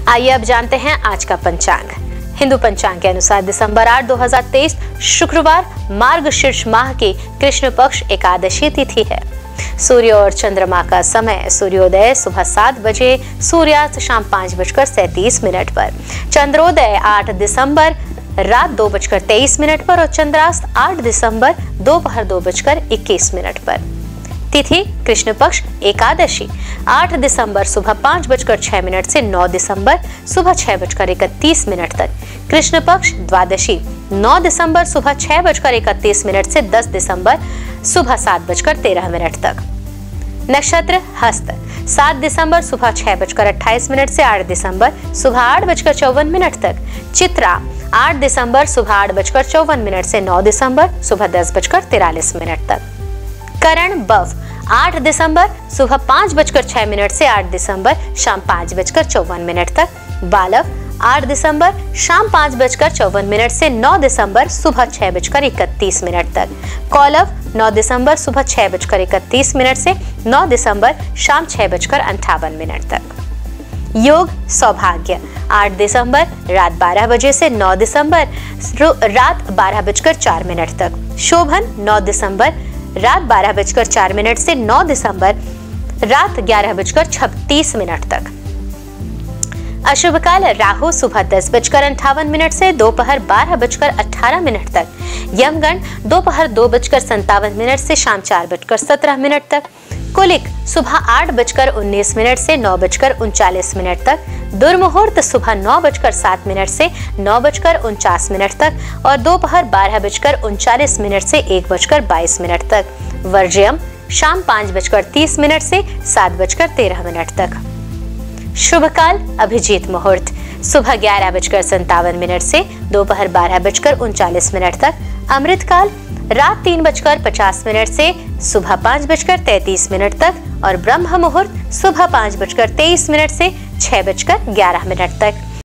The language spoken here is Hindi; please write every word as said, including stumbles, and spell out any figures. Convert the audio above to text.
आइए अब जानते हैं आज का पंचांग। हिंदू पंचांग के अनुसार दिसंबर आठ दो हजार तेईस शुक्रवार मार्गशीर्ष माह की कृष्ण पक्ष एकादशी तिथि है। सूर्य और चंद्रमा का समय सूर्योदय सुबह सात बजे, सूर्यास्त शाम पाँच बजकर सैंतीस मिनट पर, चंद्रोदय आठ दिसंबर रात दो बजकर तेईस मिनट पर और चंद्रास्त आठ दिसंबर दोपहर दो बजकर इक्कीस मिनट पर। तिथि कृष्ण पक्ष एकादशी आठ दिसंबर सुबह पाँच बजकर छह मिनट से नौ दिसंबर सुबह छह बजकर इकतीस मिनट तक। कृष्ण पक्ष द्वादशी नौ दिसंबर सुबह छह बजकर इकतीस मिनट से दस दिसंबर सुबह सात बजकर तेरह मिनट तक। नक्षत्र हस्त सात दिसंबर सुबह छह बजकर अट्ठाईस मिनट से आठ दिसंबर सुबह आठ बजकर चौवन मिनट तक। चित्रा आठ दिसंबर सुबह आठ बजकर चौवन मिनट से नौ दिसंबर सुबह दस बजकर तिरालीस मिनट तक। करण बव आठ दिसंबर सुबह पाँच बजकर छह मिनट से आठ दिसंबर शाम पाँच बजकर चौवन मिनट तक। बालव आठ दिसंबर शाम पाँच बजकर चौवन मिनट से नौ दिसंबर सुबह छह बजकर इकतीस मिनट तक। कौलव नौ दिसंबर सुबह छह बजकर इकतीस मिनट से नौ दिसंबर शाम छह बजकर अंठावन मिनट तक। योग सौभाग्य आठ दिसंबर रात बारह बजे से नौ दिसंबर रात बारह बजकर चार मिनट तक। शोभन नौ दिसंबर रात बारह बजकर चार मिनट से नौ दिसंबर रात ग्यारह बजकर छत्तीस मिनट तक। अशुभ काल राहु सुबह दस बजकर अंठावन मिनट से दोपहर बारह बजकर अठारह मिनट तक। यमगण दोपहर दो बजकर संतावन मिनट से शाम चार बजकर सत्रह मिनट तक। कुलिक सुबह आठ बजकर उन्नीस मिनट से नौ बजकर उनचालीस मिनट तक। दुर्मुहूर्त सुबह नौ बजकर सात मिनट से नौ बजकर उनचास मिनट तक और दोपहर बारह बजकर उनचालीस मिनट से एक बजकर बाईस मिनट तक। वर्ज्यम शाम पाँच बजकर तीस मिनट से सात बजकर तेरह मिनट तक। शुभ काल अभिजीत मुहूर्त सुबह ग्यारह बजकर संतावन मिनट से दोपहर बारह बजकर उनचालीस मिनट तक। अमृत काल रात तीन बजकर पचास मिनट से सुबह पाँच बजकर तैतीस मिनट तक और ब्रह्म मुहूर्त सुबह पाँच बजकर तेईस मिनट से छह बजकर ग्यारह मिनट तक।